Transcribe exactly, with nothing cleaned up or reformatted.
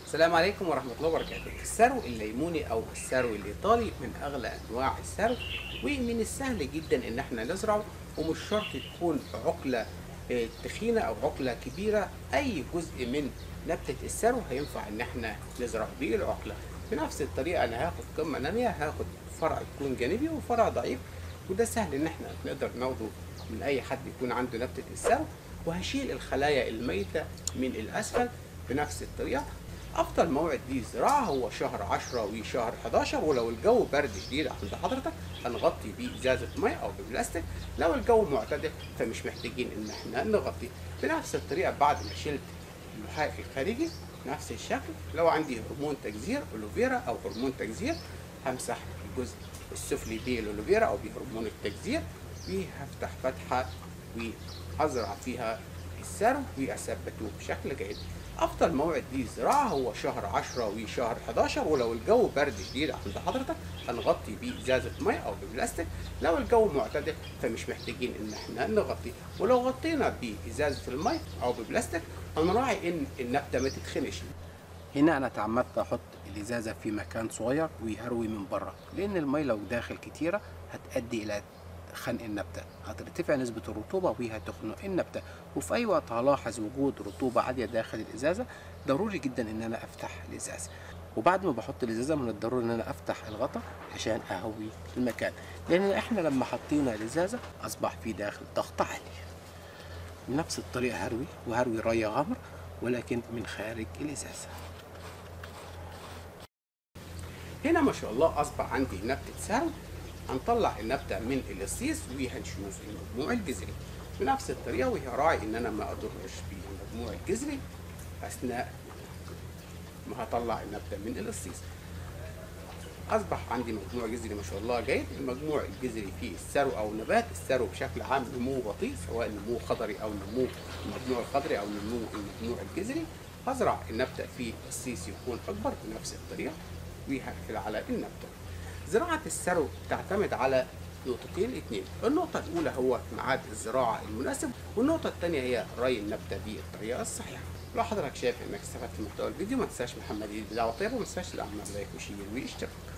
السلام عليكم ورحمة الله وبركاته. السرو الليموني أو السرو الإيطالي من أغلى أنواع السرو، ومن السهل جدا إن احنا نزرعه، ومش شرط تكون عقلة آه، تخينة أو عقلة كبيرة. أي جزء من نبتة السرو هينفع إن احنا نزرع بيه العقلة. بنفس الطريقة أنا هاخد قمة نامية، هاخد فرع يكون جانبي وفرع ضعيف، وده سهل إن احنا نقدر ناخده من أي حد يكون عنده نبتة السرو. وهشيل الخلايا الميتة من الأسفل بنفس الطريقة. افضل موعد للزراعه هو شهر عشرة وشهر حداشر، ولو الجو برد شديد عند حضرتك هنغطي بازازه ميه او ببلاستيك. لو الجو معتدل فمش محتاجين ان احنا نغطي. بنفس الطريقه بعد ما شلت اللحاف الخارجي نفس الشكل، لو عندي هرمون تجذير الوفيرا او هرمون تجذير همسح الجزء السفلي بالالوفيرا او بهرمون التجذير، وهفتح فتحه وهزرع فيها السرو واثبته بشكل جيد. افضل موعد للزراعه هو شهر عشرة وشهر حداشر، ولو الجو برد شديد عند حضرتك هنغطي بازازه ميه او ببلاستيك. لو الجو معتدل فمش محتاجين ان احنا نغطي، ولو غطينا بازازه الميه او ببلاستيك هنراعي ان النبته ما تتخنش. هنا انا تعمدت احط الازازه في مكان صغير ويهروي من بره، لان الميه لو داخل كتيره هتؤدي الى خنق النبته، هترتفع نسبه الرطوبه وهتخنق النبته. وفي اي وقت هلاحظ وجود رطوبه عاليه داخل الازازه ضروري جدا ان انا افتح الازازه. وبعد ما بحط الازازه من الضروري ان انا افتح الغطا عشان اهوي المكان، لان احنا لما حطينا الازازه اصبح في داخل ضغط عالي. بنفس الطريقه هروي وهروي ري غمر ولكن من خارج الازازه. هنا ما شاء الله اصبح عندي نبته سرو. هنطلع النبته من القصيص وهنشوف المجموع الجذري بنفس الطريقه، وهراعي ان انا ما اضرش بالمجموع الجذري اثناء ما هطلع النبته من القصيص. اصبح عندي مجموع جذري ما شاء الله جيد. المجموع الجذري في السرو او نبات السرو بشكل عام نمو بطيء، سواء نمو خضري او نمو المجموع الخضري او نمو المجموع الجذري. هزرع النبته في قصيص يكون اكبر بنفس الطريقه وهقفل على النبته. زراعة السرو تعتمد على نقطتين اتنين. النقطة الأولى هو ميعاد الزراعة المناسب، والنقطة الثانية هي ري النبتة بالطريقة الصحيحة. لو حضرتك شايف إنك استفدت من محتوى الفيديو ما تنساش محمد بدعوة طيبة، وما تنساش تعمل لايك وشير واشتراك.